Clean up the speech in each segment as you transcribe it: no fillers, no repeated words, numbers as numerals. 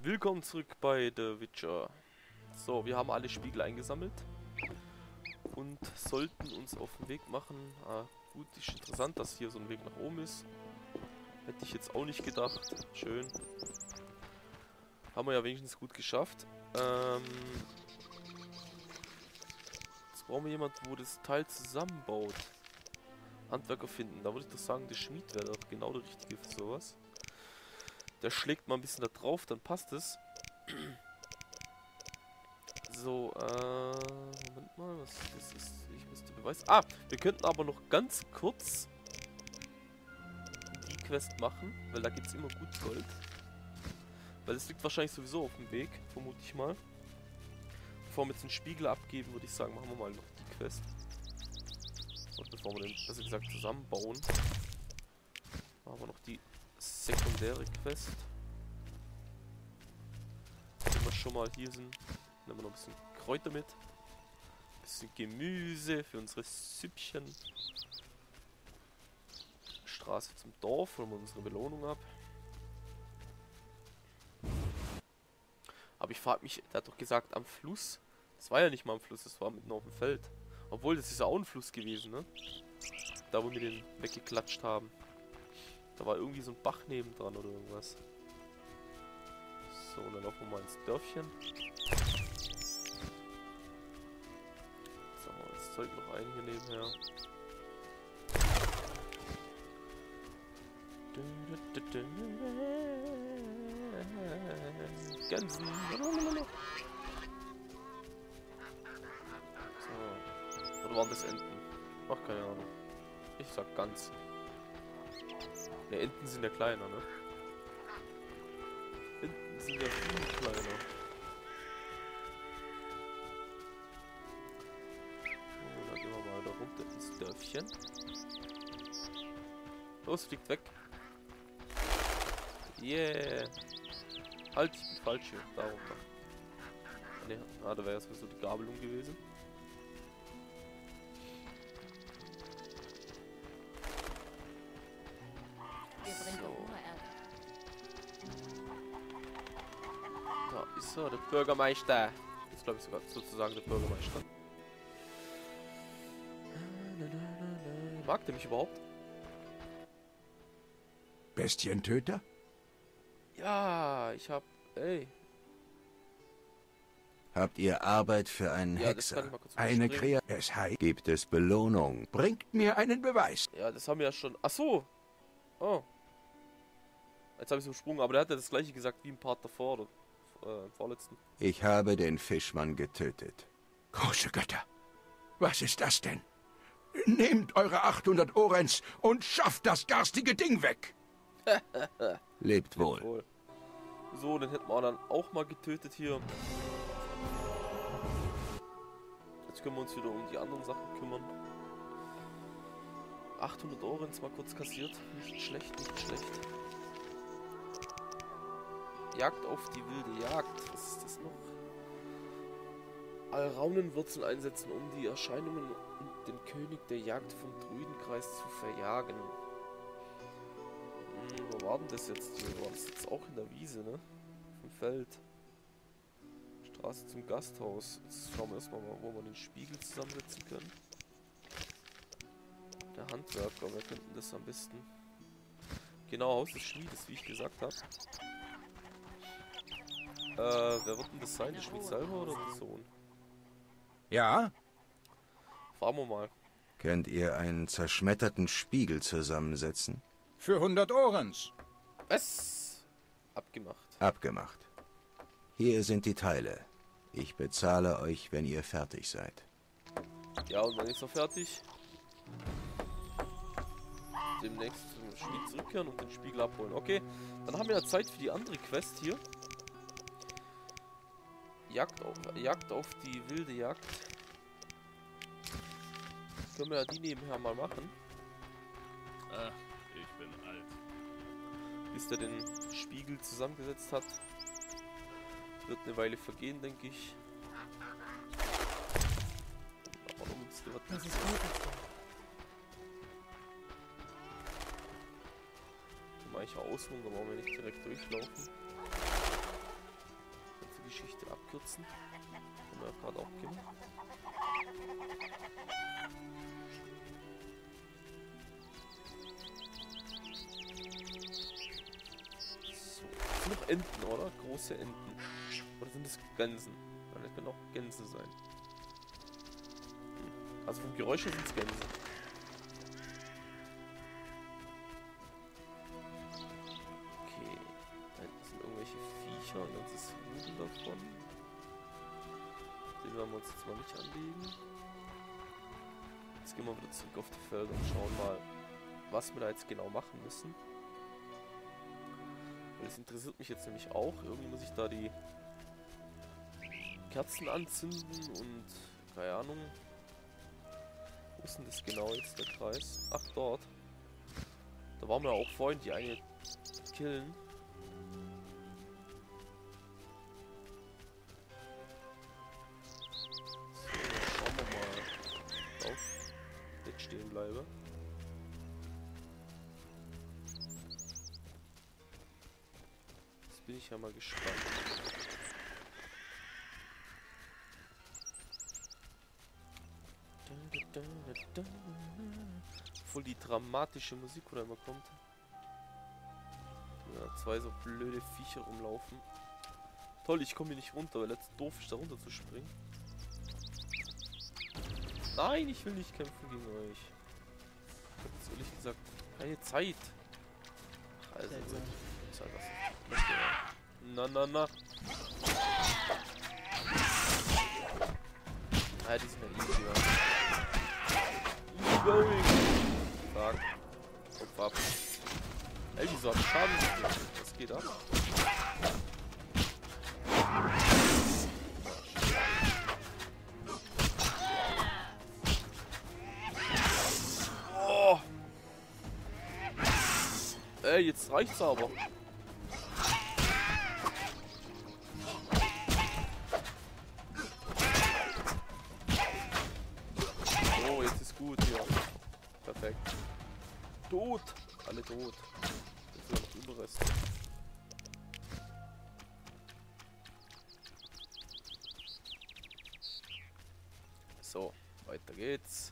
Willkommen zurück bei The Witcher. So, wir haben alle Spiegel eingesammelt und sollten uns auf den Weg machen. Gut, ist interessant, dass hier so ein Weg nach oben ist. Hätte ich jetzt auch nicht gedacht. Schön. Haben wir ja wenigstens gut geschafft. Jetzt brauchen wir jemanden, wo das Teil zusammenbaut. Handwerker finden. Da würde ich doch sagen, der Schmied wäre doch genau der Richtige für sowas. Der schlägt mal ein bisschen da drauf, dann passt es. So, Moment mal, was das ist? Ich müsste beweisen. Wir könnten aber noch ganz kurz die Quest machen, weil da gibt es immer gut Gold. Weil es liegt wahrscheinlich sowieso auf dem Weg, vermute ich mal. Bevor wir jetzt einen Spiegel abgeben, würde ich sagen, machen wir mal noch die Quest. Und bevor wir den, besser gesagt, zusammenbauen, machen wir noch die sekundäre Quest. Wenn wir schon mal hier sind, nehmen wir noch ein bisschen Kräuter mit. Ein bisschen Gemüse für unsere Süppchen. Straße zum Dorf, holen wir unsere Belohnung ab. Aber ich frage mich, der hat doch gesagt am Fluss. Das war ja nicht mal am Fluss, das war mitten auf dem Feld. Obwohl, das ist ja auch ein Fluss gewesen, ne? Da, wo wir den weggeklatscht haben. Da war irgendwie so ein Bach nebendran oder irgendwas. So, und dann laufen wir mal ins Dörfchen. Jetzt haben wir das Zeug noch ein hier nebenher. Gänsen. So. Oder waren das Enten? Ach, keine Ahnung. Ich sag Gans. Ne, Enten sind ja kleiner, ne? Enten sind ja viel kleiner. So, dann gehen wir mal da runter ins Dörfchen. Los, fliegt weg. Yeah. Halt, ich bin falsch hier. Da runter. Ne, da wäre jetzt so die Gabelung gewesen. Da ist er, der Bürgermeister. Jetzt glaube ich sogar sozusagen der Bürgermeister. Mag der mich überhaupt? Bestientöter? Ja, ich hab... Ey. Habt ihr Arbeit für einen Ja, das kann Hexer? ich mal kurz Eine überspringen. Es heißt, gibt es Belohnung. Bringt mir einen Beweis. Ja, das haben wir ja schon... Ach so. Oh. Jetzt habe ich es übersprungen, aber der hat ja das gleiche gesagt wie im Part davor, oder im vorletzten. Ich habe den Fischmann getötet. Große Götter. Was ist das denn? Nehmt eure 800 Orens und schafft das garstige Ding weg. Lebt wohl. Jawohl. So, den hätten wir dann auch mal getötet hier. Jetzt können wir uns wieder um die anderen Sachen kümmern. 800 Orens mal kurz kassiert. Nicht schlecht, nicht schlecht. Jagd auf die wilde Jagd. Was ist das noch? Alraunenwurzeln einsetzen, um die Erscheinungen und den König der Jagd vom Druidenkreis zu verjagen. Wo war denn das jetzt hier? War das jetzt auch in der Wiese, ne? Vom Feld. Straße zum Gasthaus. Jetzt schauen wir erstmal mal, wo wir den Spiegel zusammensetzen können. Der Handwerker, wer könnte das am besten? Genau, Haus des Schmiedes, wie ich gesagt habe. Wer wird denn das sein? Der Schmied selber oder der Sohn? Ja? Fragen wir mal. Könnt ihr einen zerschmetterten Spiegel zusammensetzen? Für 100 Orens. Was? Abgemacht. Abgemacht. Hier sind die Teile. Ich bezahle euch, wenn ihr fertig seid. Ja, und dann ist er fertig. Demnächst zum Schmied zurückkehren und den Spiegel abholen. Okay, dann haben wir ja Zeit für die andere Quest hier. Jagd auf die wilde Jagd. Können wir ja die nebenher mal machen. Ach, ich bin alt. Bis der den Spiegel zusammengesetzt hat. Wird eine Weile vergehen, denke ich. Aber Das ist gut. Kann man eigentlich auch ausruhen, da brauchen wir nicht direkt durchlaufen. benutzen. Haben wir ja gerade auch gemacht. So, das sind noch Enten, oder? Große Enten. Oder sind das Gänsen? Ja, das können auch Gänse sein. Also vom Geräusch her sind es Gänse. Okay, da hinten sind irgendwelche Viecher und dann ist Rudel davon. Den werden wir uns jetzt mal nicht anlegen. Jetzt gehen wir wieder zurück auf die Felder und schauen mal, was wir da jetzt genau machen müssen. Weil das interessiert mich jetzt nämlich auch. Irgendwie muss ich da die Kerzen anzünden und keine Ahnung. Wo ist denn das genau jetzt, der Kreis? Ach, dort. Da waren wir auch vorhin, die eine killen. So, dann schauen wir mal auf. Jetzt stehen bleibe. Jetzt bin ich ja mal gespannt. Voll die dramatische Musik, wo da immer kommt. Ja, zwei so blöde Viecher rumlaufen. Toll, ich komme hier nicht runter, weil jetzt doof ist, da runter zu springen. Nein, ich will nicht kämpfen gegen euch. Ich hab jetzt ehrlich gesagt keine Zeit. Also, was soll das? Na, na, na. Ah, die sind ja easy, ja. Easy going. Fuck. Kopf ab. Ey, wieso hat Schaden gekriegt? Was geht ab? Oh. Ey, jetzt reicht's aber. Oh, jetzt ist gut hier. Perfekt. Tot! Alle tot. Jetzt sind noch Überreste. So, weiter geht's.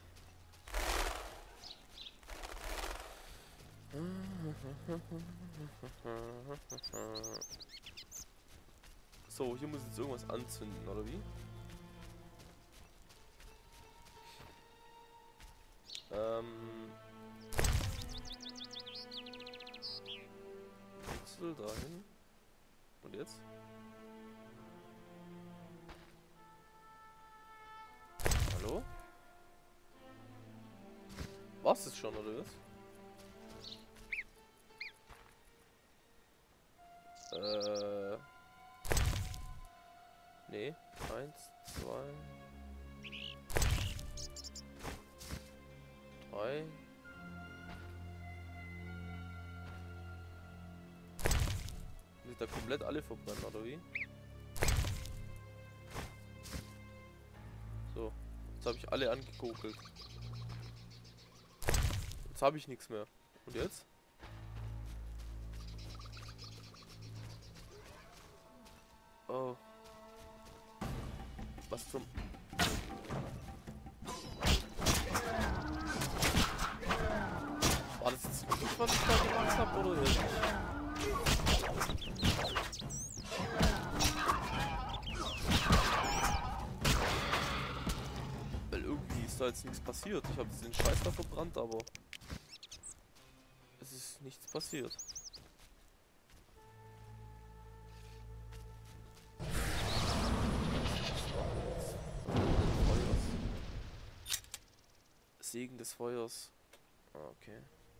So, hier muss jetzt irgendwas anzünden, oder wie? Wechsel dahin. Und jetzt? Hallo? War's das schon, oder was? Nee. 1, 2, 3. Sind da komplett alle verbrennen, oder wie? So. Jetzt habe ich alle angekokelt. Jetzt habe ich nichts mehr. Und jetzt? Oh. Was zum... War das jetzt wirklich, was ich da gemacht habe, oder nicht? Weil irgendwie ist da jetzt nichts passiert. Ich habe jetzt den Scheiß da verbrannt, aber... es ist nichts passiert. Segen des Feuers. Ah, okay.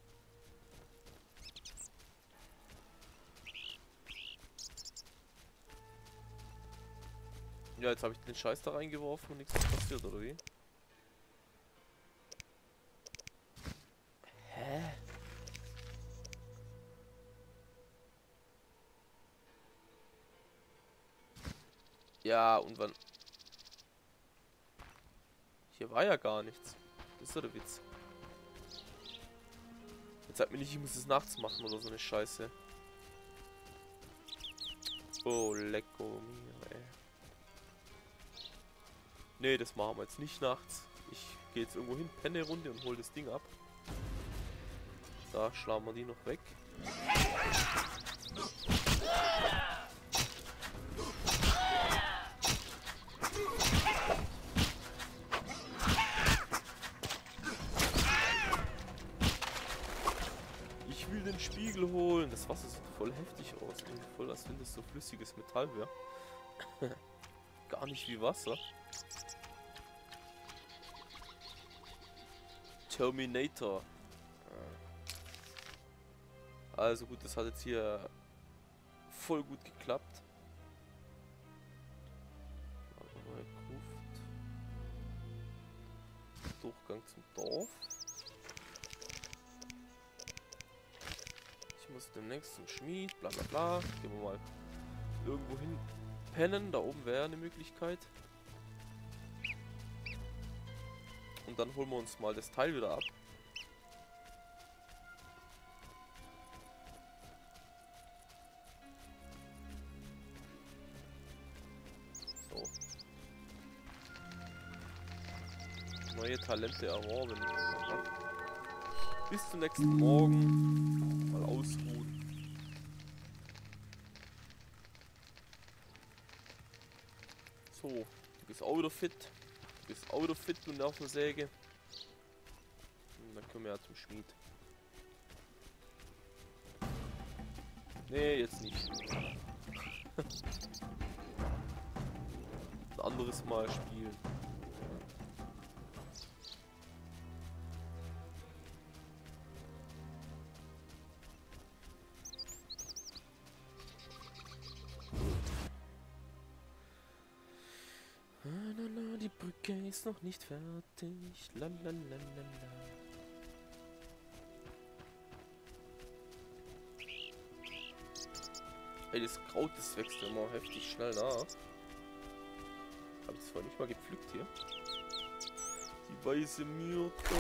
Ja, jetzt habe ich den Scheiß da reingeworfen und nichts ist passiert, oder wie? Hä? Ja, und wann... Hier war ja gar nichts. Das ist ja der Witz. Jetzt sagt mir nicht, ich muss es nachts machen oder so eine Scheiße. Oh, lecko mio, ey. Nee, das machen wir jetzt nicht nachts. Ich gehe jetzt irgendwo hin, penne eine Runde und hol das Ding ab. Da schlagen wir die noch weg. Ich will den Spiegel holen. Das Wasser sieht voll heftig aus. Voll, als wenn das so flüssiges Metall wäre. Gar nicht wie Wasser. Terminator. Also gut, das hat jetzt hier voll gut geklappt. Durchgang zum Dorf. Ich muss demnächst zum Schmied, bla bla bla. Gehen wir mal irgendwo hin pennen. Da oben wäre eine Möglichkeit. Und dann holen wir uns mal das Teil wieder ab. So. Neue Talente erworben. Bis zum nächsten Morgen. Mal ausruhen. So, du bist auch wieder fit. Du bist auch wieder fit und auf der Säge. Und dann können wir ja zum Schmied. Nee, jetzt nicht. Ein anderes Mal spielen. Die Brücke ist noch nicht fertig. Lalalala. Ey, das Kraut, das wächst ja immer heftig schnell nach. Hab ich das vorhin nicht mal gepflückt hier? Die weiße Myrte.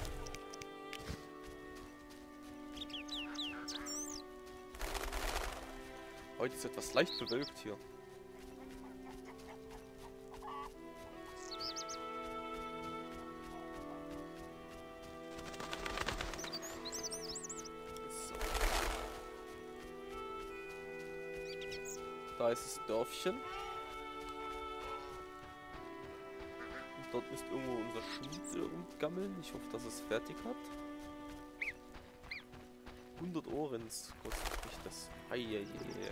Heute ist etwas leicht bewölkt hier. Da ist das Dörfchen. Und dort ist irgendwo unser Schmied rumgammeln. Ich hoffe, dass es fertig hat. 100 Ohrens kostet mich das. Eieiei.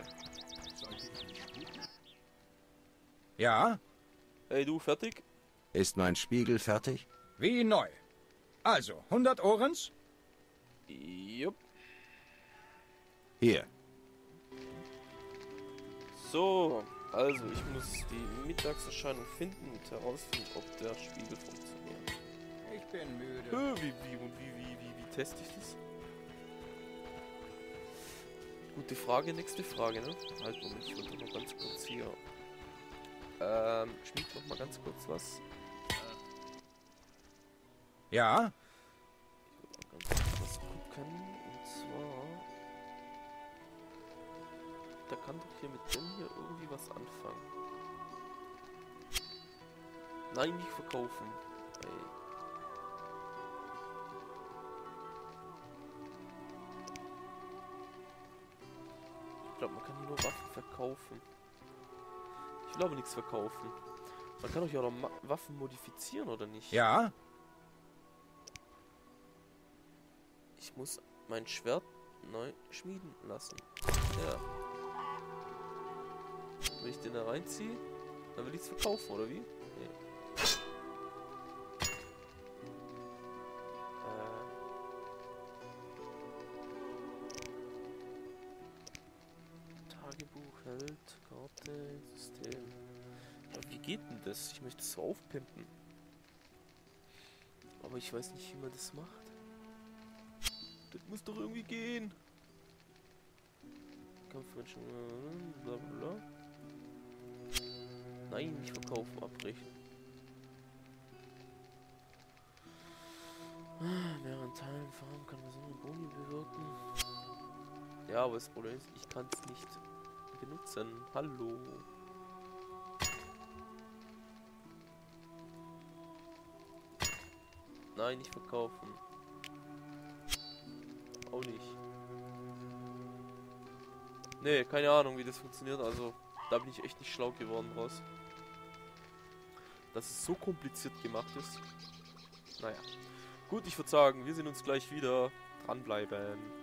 Ja? Hey du, fertig? Ist mein Spiegel fertig? Wie neu. Also, 100 Ohrens? Jupp. Hier. So, also ich muss die Mittagserscheinung finden und herausfinden, ob der Spiegel funktioniert. Ich bin müde. Wie teste ich das? Gute Frage, nächste Frage, ne? Halt, Moment, ich wollte noch ganz kurz hier. Schmied noch mal ganz kurz was. Ja? Ich will mal ganz kurz was gucken. Und zwar. Da kann doch hier mit dem hier irgendwie was anfangen. Nein, nicht verkaufen. Ey. Ich glaube, man kann hier nur Waffen verkaufen. Ich will aber nichts verkaufen. Man kann doch hier auch noch Waffen modifizieren, oder nicht? Ja? Ich muss mein Schwert neu schmieden lassen. Ja. Wenn ich den da reinziehe, dann will ich es verkaufen, oder wie? Nee. Tagebuch, Held, Karte, System. Ja, wie geht denn das? Ich möchte es so aufpimpen. Aber ich weiß nicht, wie man das macht. Das muss doch irgendwie gehen. Kampfmenschen, bla bla. Nein, nicht verkaufen, abbrechen. Mehreren Teilen Farben kann man so eine Boni bewirken. Ja, aber das Problem ist, ich kann es nicht benutzen. Hallo. Nein, nicht verkaufen. Auch nicht. Nee, keine Ahnung, wie das funktioniert. Also, da bin ich echt nicht schlau geworden draus. Dass es so kompliziert gemacht ist. Naja. Gut, ich würde sagen, wir sehen uns gleich wieder. Dranbleiben.